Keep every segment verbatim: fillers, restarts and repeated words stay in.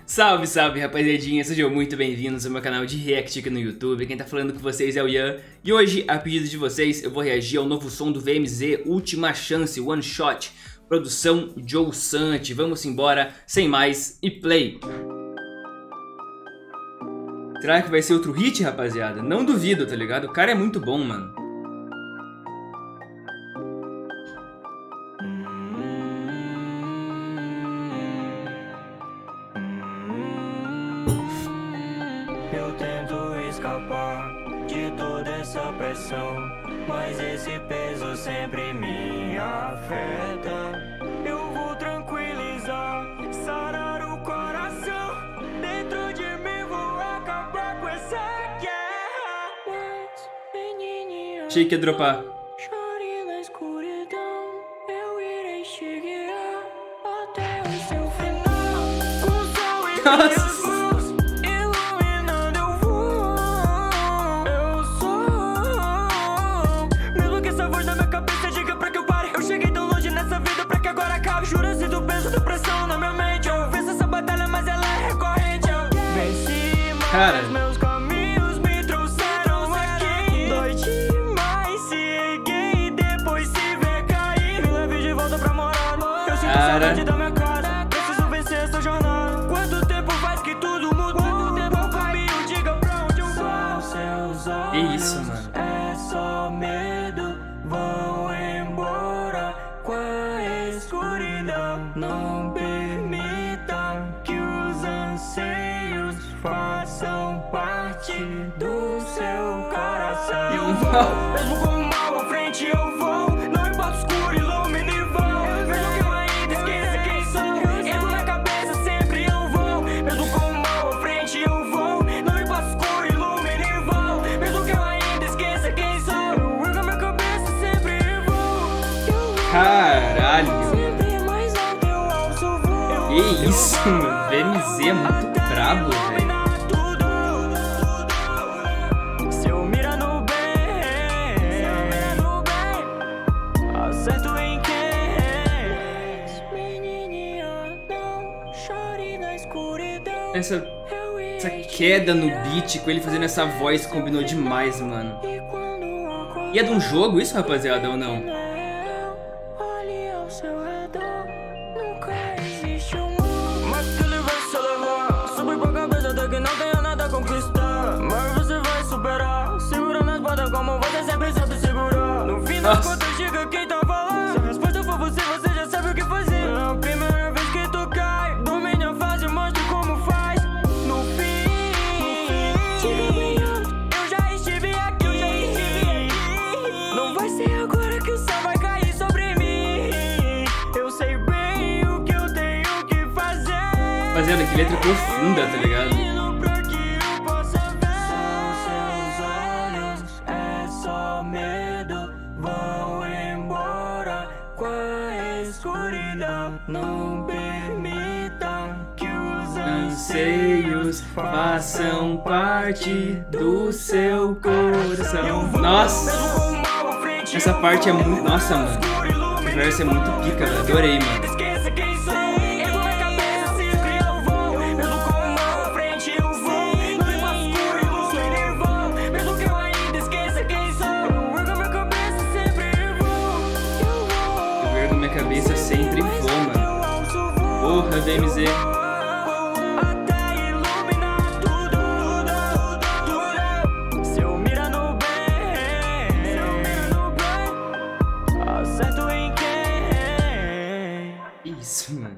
Salve, salve, rapaziadinha, sejam muito bem-vindos ao meu canal de React aqui no YouTube. Quem tá falando com vocês é o Ian. E hoje, a pedido de vocês, eu vou reagir ao novo som do V M Z, Última Chance, One Shot, produção Joe Sant. Vamos embora, sem mais, e play! Será que vai ser outro hit, rapaziada? Não duvido, tá ligado? O cara é muito bom, mano. Eu tento escapar de toda essa pressão, mas esse peso sempre me afeta. Eu vou tranquilizar, sarar o coração. Dentro de mim vou acabar com essa guerra. Mas, menininha, Achei que ia dropar. chore na escuridão. Eu irei chegar até o seu final. Com o sol em Nossa. Juro, sinto o peso da pressão na minha mente. Eu venço essa batalha, mas ela é recorrente. Eu venci, mas Cara, meus caminhos me trouxeram aqui. Dói demais, se erguer e depois se ver cair. Me leve de volta pra morada. Eu sinto saudade da minha casa. Preciso vencer essa jornada. Quanto tempo faz que tudo mudou? Quanto tempo caminho, diga pra onde eu vou. Seus olhos, que isso, mano? é só medo, vão embora com a escuridão. Não permita que os anseios façam parte do seu coração. Eu vou, mesmo com o mal à frente eu vou. Não importa o escuro, ilumine e vou. Mesmo que eu ainda esqueça quem sou, eu na cabeça sempre eu vou. Mesmo com o mal à frente eu vou. Não importa o escuro, ilumine e vou. Mesmo que eu ainda esqueça quem sou, eu ergo a minha cabeça sempre eu vou. Caralho. Que isso, mano? V M Z é muito brabo, velho. Se eu mira no bem, acerto em quem? Menininha, não chore na escuridão. Essa, essa queda no beat com ele fazendo essa voz combinou demais, mano. E é de um jogo isso, rapaziada, ou não? Olhe ao seu redor, nunca existe um mundo. Mas que ele vai se elevar, subir pra cabeça até que não tenha nada a conquistar. Mas você vai superar, segura nas bordas como você sempre soube segurar. No fim das contas diga quem tava lá. Se a resposta for você, você já sabe o que fazer. É a primeira vez que tu cai, domine a fase, mostre como faz. No fim, siga brilhando, eu já estive aqui, eu já estive aqui. Não vai ser agora que o céu vai cair sobre mim. Eu sei bem o que eu tenho que fazer. Rapaziada, que letra profunda, tá ligado? Pra que eu possa ver. São seus olhos, é só medo, vão embora com a escuridão. Não permita que os Anseios façam parte do seu coração. Nossa! Essa parte é muito... Nossa, mano. O verso é muito pica, velho. Adorei, mano. Esqueça quem sou, eu na cabeça sempre eu vou. Mesmo com o mal à frente eu vou. Não importa o escuro, ilumine e vou. Mesmo que eu ainda esqueça quem sou, eu ergo a minha cabeça sempre eu vou. Eu ergo minha cabeça sempre vou, mano. Porra, V M Z. Até iluminar tudo, tudo. Se eu mira no bem, se eu mira no bem, acerto em quem? Isso, mano.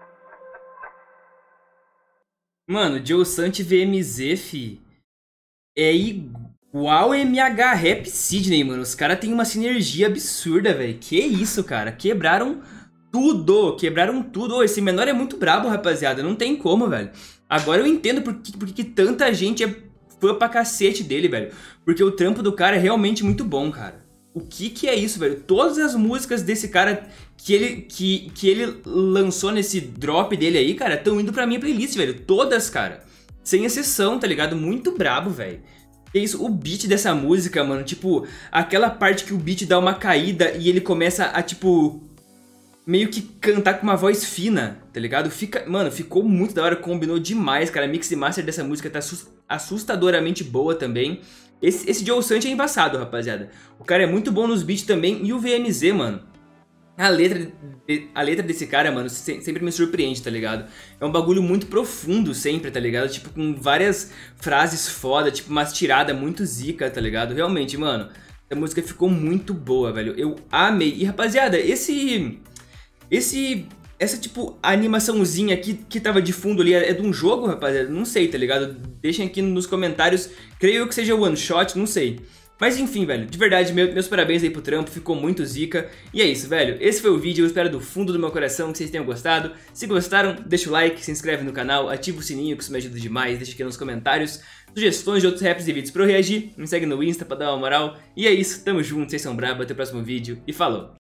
Mano, Joe Sant e V M Z, fi. É igual M H Rap Sydney, mano. Os caras têm uma sinergia absurda, velho. Que isso, cara. Quebraram tudo. Quebraram tudo. Ô, esse menor é muito brabo, rapaziada. Não tem como, velho. Agora eu entendo por que, por que tanta gente é fã pra cacete dele, velho. Porque o trampo do cara é realmente muito bom, cara. O que que é isso, velho? Todas as músicas desse cara que ele, que, que ele lançou nesse drop dele aí, cara, estão indo pra minha playlist, velho. Todas, cara. Sem exceção, tá ligado? Muito brabo, velho. É isso, o beat dessa música, mano, tipo, aquela parte que o beat dá uma caída e ele começa a, tipo, meio que cantar com uma voz fina, tá ligado? Fica, mano, ficou muito da hora, combinou demais, cara. A mix e master dessa música tá assustadoramente boa também. Esse, esse Joe Santi é embaçado, rapaziada. O cara é muito bom nos beats também. E o V M Z, mano, a letra, a letra desse cara, mano, sempre me surpreende, tá ligado? É um bagulho muito profundo sempre, tá ligado? Tipo, com várias frases foda, tipo, umas tiradas muito zica, tá ligado? Realmente, mano, a música ficou muito boa, velho. Eu amei. E, rapaziada, esse... Esse... Essa, tipo, animaçãozinha aqui que tava de fundo ali é de um jogo, rapaziada? Não sei, tá ligado? Deixem aqui nos comentários. Creio que seja one shot, não sei. Mas enfim, velho, de verdade, meus parabéns aí pro trampo, ficou muito zica. E é isso, velho, esse foi o vídeo, eu espero do fundo do meu coração que vocês tenham gostado. Se gostaram, deixa o like, se inscreve no canal, ativa o sininho que isso me ajuda demais, deixa aqui nos comentários sugestões de outros raps e vídeos pra eu reagir, me segue no Insta pra dar uma moral. E é isso, tamo junto, vocês são brabos, até o próximo vídeo e falou!